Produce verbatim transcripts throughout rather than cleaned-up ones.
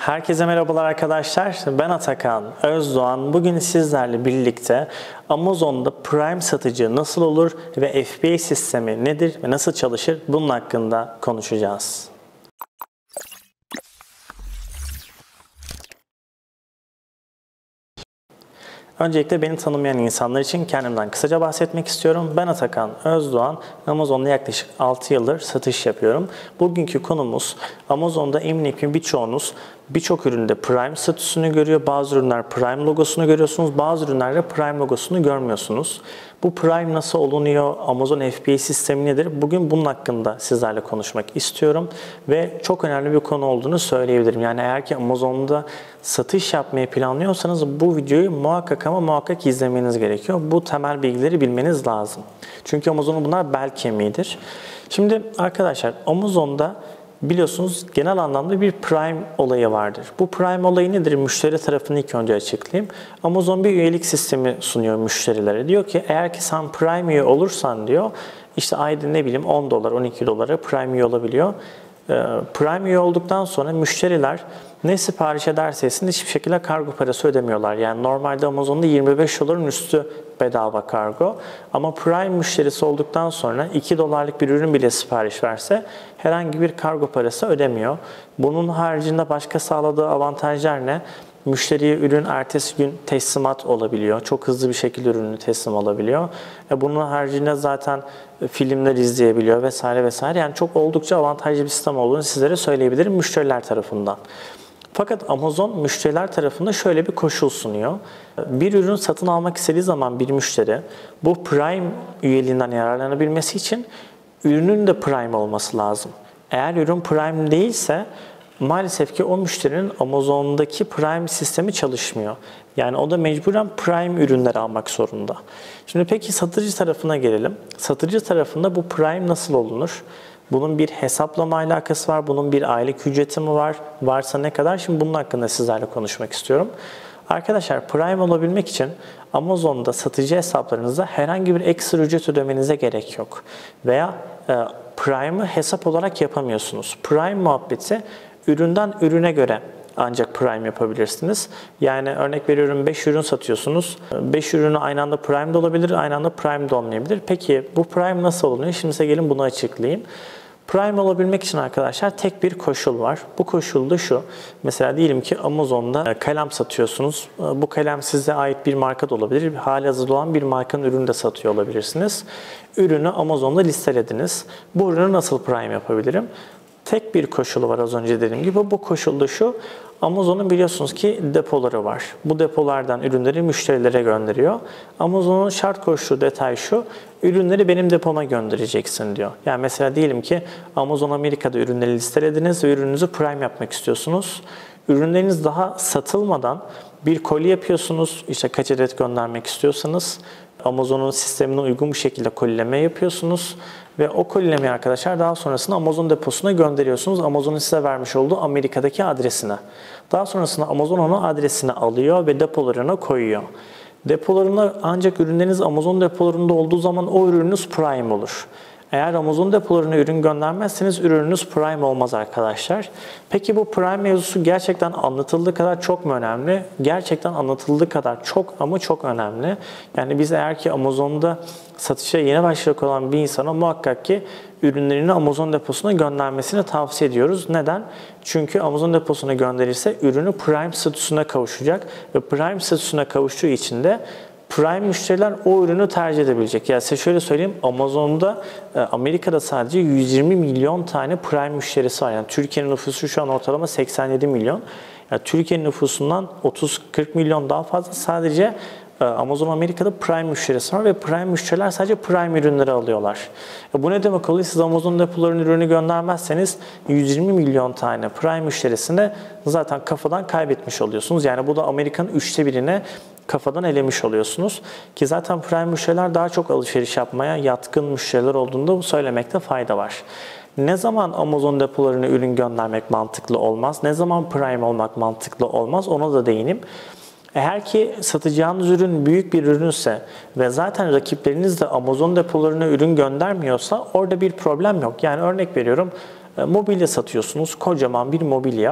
Herkese merhabalar arkadaşlar. Ben Atakan Özdoğan. Bugün sizlerle birlikte Amazon'da Prime satıcı nasıl olur ve F B A sistemi nedir ve nasıl çalışır bunun hakkında konuşacağız. Öncelikle beni tanımayan insanlar için kendimden kısaca bahsetmek istiyorum. Ben Atakan Özdoğan. Amazon'da yaklaşık altı yıldır satış yapıyorum. Bugünkü konumuz Amazon'da eminim ki birçoğunuz birçok üründe Prime statüsünü görüyor. Bazı ürünler Prime logosunu görüyorsunuz. Bazı ürünlerde Prime logosunu görmüyorsunuz. Bu Prime nasıl olunuyor? Amazon F B A sistemi nedir? Bugün bunun hakkında sizlerle konuşmak istiyorum. Ve çok önemli bir konu olduğunu söyleyebilirim. Yani eğer ki Amazon'da satış yapmayı planlıyorsanız bu videoyu muhakkak ama muhakkak izlemeniz gerekiyor. Bu temel bilgileri bilmeniz lazım. Çünkü Amazon'un bunlar bel kemiğidir. Şimdi arkadaşlar Amazon'da biliyorsunuz genel anlamda bir Prime olayı vardır. Bu Prime olayı nedir? Müşteri tarafını ilk önce açıklayayım. Amazon bir üyelik sistemi sunuyor müşterilere. Diyor ki eğer ki sen Prime üye olursan diyor işte ayda ne bileyim on dolar on iki dolara Prime üye olabiliyor. Prime üye olduktan sonra müşteriler ne sipariş ederse etsin hiçbir şekilde kargo parası ödemiyorlar. Yani normalde Amazon'da yirmi beş doların üstü bedava kargo. Ama Prime müşterisi olduktan sonra iki dolarlık bir ürün bile sipariş verse herhangi bir kargo parası ödemiyor. Bunun haricinde başka sağladığı avantajlar ne? Müşteriye ürün ertesi gün teslimat olabiliyor. Çok hızlı bir şekilde ürünü teslim alabiliyor. E bunun haricinde zaten filmler izleyebiliyor vesaire vesaire. Yani çok oldukça avantajlı bir sistem olduğunu sizlere söyleyebilirim müşteriler tarafından. Fakat Amazon müşteriler tarafında şöyle bir koşul sunuyor. Bir ürün satın almak istediği zaman bir müşteri bu Prime üyeliğinden yararlanabilmesi için ürünün de Prime olması lazım. Eğer ürün Prime değilse maalesef ki o müşterinin Amazon'daki Prime sistemi çalışmıyor. Yani o da mecburen Prime ürünleri almak zorunda. Şimdi peki satıcı tarafına gelelim. Satıcı tarafında bu Prime nasıl olunur? Bunun bir hesaplama alakası var. Bunun bir aylık ücreti mi var? Varsa ne kadar? Şimdi bunun hakkında sizlerle konuşmak istiyorum. Arkadaşlar Prime olabilmek için Amazon'da satıcı hesaplarınızda herhangi bir ekstra ücret ödemenize gerek yok. Veya e, Prime'ı hesap olarak yapamıyorsunuz. Prime muhabbeti üründen ürüne göre ancak Prime yapabilirsiniz. Yani örnek veriyorum beş ürün satıyorsunuz. beş ürünü aynı anda Prime'de olabilir, aynı anda Prime'de olmayabilir. Peki bu Prime nasıl olunuyor? Şimdi size gelin bunu açıklayayım. Prime olabilmek için arkadaşlar tek bir koşul var. Bu koşul da şu. Mesela diyelim ki Amazon'da kalem satıyorsunuz. Bu kalem size ait bir marka da olabilir. Halihazırda olan bir markanın ürünü de satıyor olabilirsiniz. Ürünü Amazon'da listelediniz. Bu ürünü nasıl Prime yapabilirim? Tek bir koşulu var az önce dediğim gibi. Bu koşul da şu. Amazon'un biliyorsunuz ki depoları var. Bu depolardan ürünleri müşterilere gönderiyor. Amazon'un şart koştuğu detay şu. Ürünleri benim depoma göndereceksin diyor. Yani mesela diyelim ki Amazon Amerika'da ürünleri listelediniz ve ürününüzü Prime yapmak istiyorsunuz. Ürünleriniz daha satılmadan bir koli yapıyorsunuz. İşte kaç adet göndermek istiyorsanız Amazon'un sistemine uygun bir şekilde kolileme yapıyorsunuz. Ve o kolilemeyi arkadaşlar daha sonrasında Amazon deposuna gönderiyorsunuz. Amazon'un size vermiş olduğu Amerika'daki adresine. Daha sonrasında Amazon onu adresine alıyor ve depolarına koyuyor. Depolarına ancak ürünleriniz Amazon depolarında olduğu zaman o ürününüz Prime olur. Eğer Amazon depolarına ürün göndermezseniz ürününüz Prime olmaz arkadaşlar. Peki bu Prime mevzusu gerçekten anlatıldığı kadar çok mu önemli? Gerçekten anlatıldığı kadar çok ama çok önemli. Yani biz eğer ki Amazon'da satışa yeni başlayacak olan bir insana muhakkak ki ürünlerini Amazon deposuna göndermesini tavsiye ediyoruz. Neden? Çünkü Amazon deposuna gönderirse ürünü Prime statüsüne kavuşacak ve Prime statüsüne kavuştuğu için de Prime müşteriler o ürünü tercih edebilecek. Yani size şöyle söyleyeyim, Amazon'da, Amerika'da sadece yüz yirmi milyon tane Prime müşterisi var. Yani Türkiye'nin nüfusu şu an ortalama seksen yedi milyon. Yani Türkiye'nin nüfusundan otuz kırk milyon daha fazla sadece Amazon Amerika'da Prime müşterisi var ve Prime müşteriler sadece Prime ürünleri alıyorlar. Bu ne demek oluyor? Siz Amazon depolarının ürünü göndermezseniz yüz yirmi milyon tane Prime müşterisini zaten kafadan kaybetmiş oluyorsunuz. Yani bu da Amerika'nın üçte birine kafadan elemiş oluyorsunuz. Ki zaten Prime müşteriler daha çok alışveriş yapmaya yatkın müşteriler olduğunda bu söylemekte fayda var. Ne zaman Amazon depolarına ürün göndermek mantıklı olmaz? Ne zaman Prime olmak mantıklı olmaz? Ona da değineyim. Eğer ki satacağınız ürün büyük bir ürünse ve zaten rakipleriniz de Amazon depolarına ürün göndermiyorsa orada bir problem yok. Yani örnek veriyorum, mobilya satıyorsunuz, kocaman bir mobilya.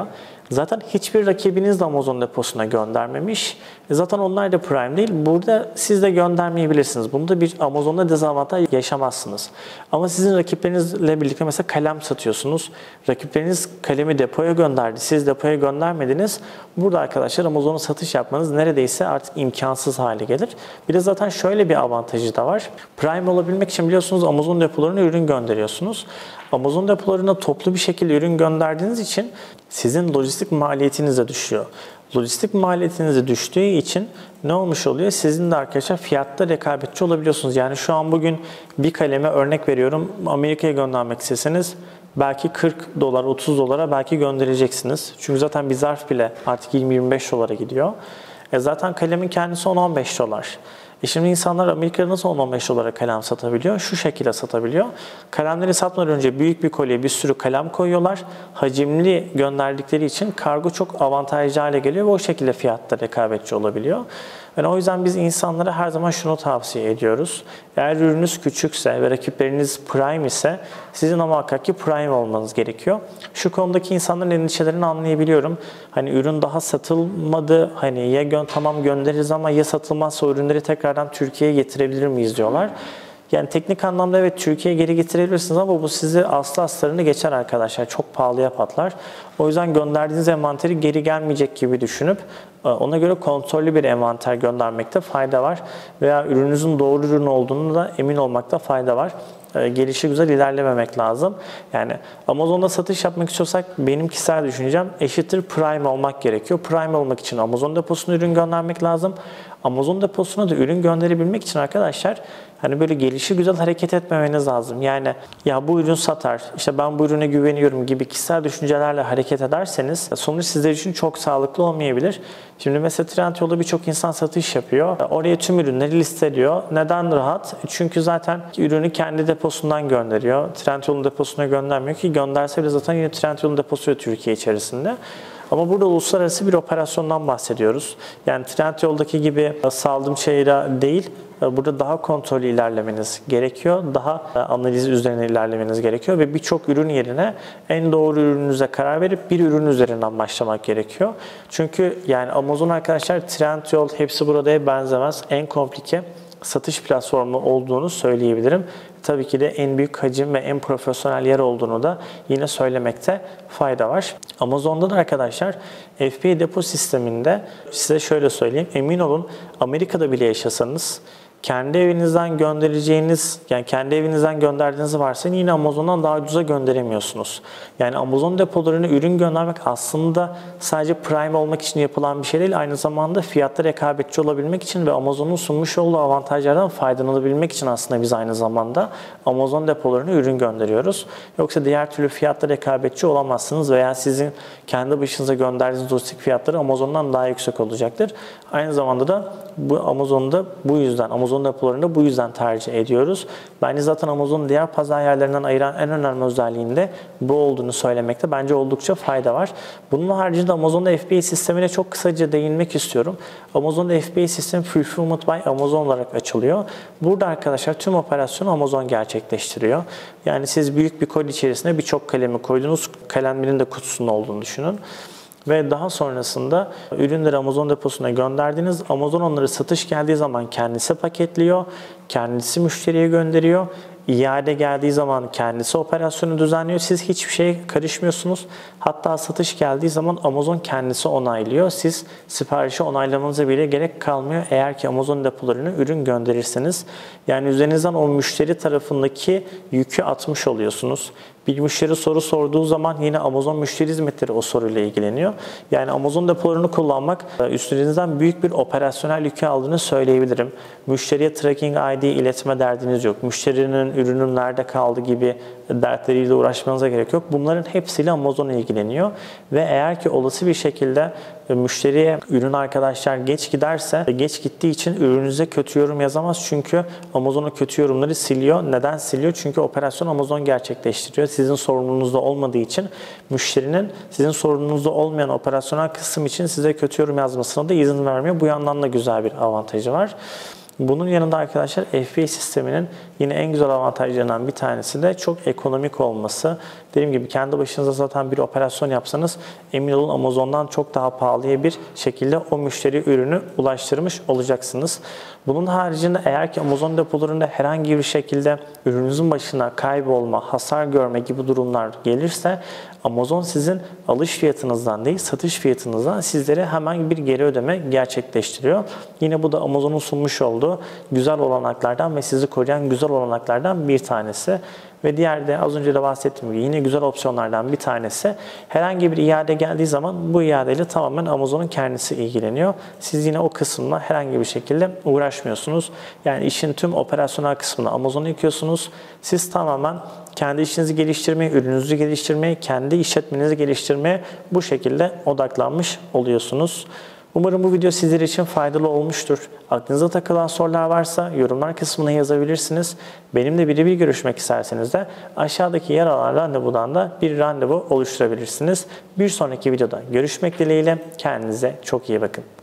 Zaten hiçbir rakibiniz de Amazon deposuna göndermemiş. Zaten onlar da Prime değil. Burada siz de göndermeyebilirsiniz. Bunda bir Amazon'da dezavantaj yaşamazsınız. Ama sizin rakiplerinizle birlikte mesela kalem satıyorsunuz. Rakipleriniz kalemi depoya gönderdi. Siz depoya göndermediniz. Burada arkadaşlar Amazon'a satış yapmanız neredeyse artık imkansız hale gelir. Bir de zaten şöyle bir avantajı da var. Prime olabilmek için biliyorsunuz Amazon depolarına ürün gönderiyorsunuz. Amazon depolarına toplu bir şekilde ürün gönderdiğiniz için sizin lojistik maliyetiniz de düşüyor. Lojistik maliyetiniz de düştüğü için ne olmuş oluyor? Sizin de arkadaşlar fiyatta rekabetçi olabiliyorsunuz. Yani şu an bugün bir kaleme örnek veriyorum. Amerika'ya göndermek isteseniz belki kırk dolar, otuz dolara belki göndereceksiniz. Çünkü zaten bir zarf bile artık yirmi yirmi beş dolara gidiyor. E zaten kalemin kendisi on on beş dolar. E şimdi insanlar Amerika'da nasıl on on beş dolara kalem satabiliyor? Şu şekilde satabiliyor. Kalemleri satmadan önce büyük bir kolye bir sürü kalem koyuyorlar. Hacimli gönderdikleri için kargo çok avantajlı hale geliyor ve o şekilde fiyatta rekabetçi olabiliyor. Yani o yüzden biz insanlara her zaman şunu tavsiye ediyoruz. Eğer ürününüz küçükse ve rakipleriniz Prime ise sizin ama muhakkak ki Prime olmanız gerekiyor. Şu konudaki insanların endişelerini anlayabiliyorum. Hani ürün daha satılmadı, hani ya gö tamam göndeririz ama ya satılmazsa o ürünleri tekrardan Türkiye'ye getirebilir miyiz diyorlar. Yani teknik anlamda evet Türkiye'ye geri getirebilirsiniz ama bu sizi aslı astarını geçer arkadaşlar. Çok pahalıya patlar. O yüzden gönderdiğiniz envanteri geri gelmeyecek gibi düşünüp ona göre kontrollü bir envanter göndermekte fayda var. Veya ürününüzün doğru ürün olduğunu da emin olmakta fayda var. Gelişi güzel ilerlememek lazım. Yani Amazon'da satış yapmak istiyorsak benim kişisel düşüncem eşittir Prime olmak gerekiyor. Prime olmak için Amazon deposuna ürün göndermek lazım. Amazon deposuna da ürün gönderebilmek için arkadaşlar hani böyle gelişi güzel hareket etmemeniz lazım. Yani ya bu ürün satar, işte ben bu ürüne güveniyorum gibi kişisel düşüncelerle hareket ederseniz sonuç sizler için çok sağlıklı olmayabilir. Şimdi mesela Trendyol'da birçok insan satış yapıyor. Oraya tüm ürünleri listeliyor. Neden rahat? Çünkü zaten ürünü kendi deposundan gönderiyor. Trendyol'un deposuna göndermiyor ki gönderse bile zaten yine Trendyol'un deposu Türkiye içerisinde. Ama burada uluslararası bir operasyondan bahsediyoruz. Yani Trendyol'daki gibi saldım çayıra değil, burada daha kontrollü ilerlemeniz gerekiyor. Daha analiz üzerine ilerlemeniz gerekiyor ve birçok ürün yerine en doğru ürününüze karar verip bir ürün üzerinden başlamak gerekiyor. Çünkü yani Amazon arkadaşlar Trendyol hepsi burada benzemez. En komplike satış platformu olduğunu söyleyebilirim. Tabii ki de en büyük hacim ve en profesyonel yer olduğunu da yine söylemekte fayda var. Amazon'da da arkadaşlar F B A depo sisteminde size şöyle söyleyeyim. Emin olun Amerika'da bile yaşasanız kendi evinizden göndereceğiniz, yani kendi evinizden gönderdiğinizi varsayın yine Amazon'dan daha ucuza gönderemiyorsunuz. Yani Amazon depolarına ürün göndermek aslında sadece Prime olmak için yapılan bir şey değil. Aynı zamanda fiyatta rekabetçi olabilmek için ve Amazon'un sunmuş olduğu avantajlardan faydalanabilmek için aslında biz aynı zamanda Amazon depolarına ürün gönderiyoruz. Yoksa diğer türlü fiyatta rekabetçi olamazsınız veya sizin kendi başınıza gönderdiğiniz lojistik fiyatları Amazon'dan daha yüksek olacaktır. Aynı zamanda da bu Amazon'da bu yüzden Amazon Amazon depolarını bu yüzden tercih ediyoruz. Bence zaten Amazon'un diğer pazar yerlerinden ayıran en önemli özelliğinde bu olduğunu söylemekte bence oldukça fayda var. Bunun haricinde Amazon'da F B A sistemine çok kısaca değinmek istiyorum. Amazon'da F B A sistemi Fulfillment by Amazon olarak açılıyor. Burada arkadaşlar tüm operasyonu Amazon gerçekleştiriyor. Yani siz büyük bir koli içerisine birçok kalemi koydunuz. Kalemlerin de kutusunun olduğunu düşünün. Ve daha sonrasında ürünleri Amazon deposuna gönderdiniz. Amazon onları satış geldiği zaman kendisi paketliyor, kendisi müşteriye gönderiyor. İade geldiği zaman kendisi operasyonu düzenliyor. Siz hiçbir şeye karışmıyorsunuz. Hatta satış geldiği zaman Amazon kendisi onaylıyor. Siz siparişi onaylamanıza bile gerek kalmıyor eğer ki Amazon depolarına ürün gönderirseniz. Yani üzerinizden o müşteri tarafındaki yükü atmış oluyorsunuz. Bir müşteri soru sorduğu zaman yine Amazon müşteri hizmetleri o soruyla ilgileniyor. Yani Amazon depolarını kullanmak üstünüzden büyük bir operasyonel yükü aldığını söyleyebilirim. Müşteriye tracking I D iletme derdiniz yok. Müşterinin ürünüm nerede kaldı gibi dertleriyle uğraşmanıza gerek yok. Bunların hepsiyle Amazon ilgileniyor. Ve eğer ki olası bir şekilde müşteriye ürün arkadaşlar geç giderse, geç gittiği için ürününüze kötü yorum yazamaz. Çünkü Amazon o kötü yorumları siliyor. Neden siliyor? Çünkü operasyon Amazon gerçekleştiriyor. Sizin sorumlunuzda olmadığı için müşterinin sizin sorumlunuzda olmayan operasyonel kısım için size kötü yorum yazmasına da izin vermiyor. Bu yandan da güzel bir avantajı var. Bunun yanında arkadaşlar F B A sisteminin Yine en güzel avantajlarından bir tanesi de çok ekonomik olması. Dediğim gibi kendi başınıza zaten bir operasyon yapsanız emin olun Amazon'dan çok daha pahalıya bir şekilde o müşteri ürünü ulaştırmış olacaksınız. Bunun haricinde eğer ki Amazon depolarında herhangi bir şekilde ürününüzün başına kaybolma, hasar görme gibi durumlar gelirse Amazon sizin alış fiyatınızdan değil satış fiyatınızdan sizlere hemen bir geri ödeme gerçekleştiriyor. Yine bu da Amazon'un sunmuş olduğu güzel olanaklardan ve sizi koruyan güzel olanaklardan bir tanesi. Ve diğer de az önce de bahsettiğim gibi yine güzel opsiyonlardan bir tanesi. Herhangi bir iade geldiği zaman bu iadeyle tamamen Amazon'un kendisi ilgileniyor. Siz yine o kısımla herhangi bir şekilde uğraşmıyorsunuz. Yani işin tüm operasyonel kısmını Amazon'a yıkıyorsunuz. Siz tamamen kendi işinizi geliştirmeye, ürününüzü geliştirmeye, kendi işletmenizi geliştirmeye bu şekilde odaklanmış oluyorsunuz. Umarım bu video sizler için faydalı olmuştur. Aklınıza takılan sorular varsa yorumlar kısmına yazabilirsiniz. Benimle birebir görüşmek isterseniz de aşağıdaki yer alan randevudan da bir randevu oluşturabilirsiniz. Bir sonraki videoda görüşmek dileğiyle kendinize çok iyi bakın.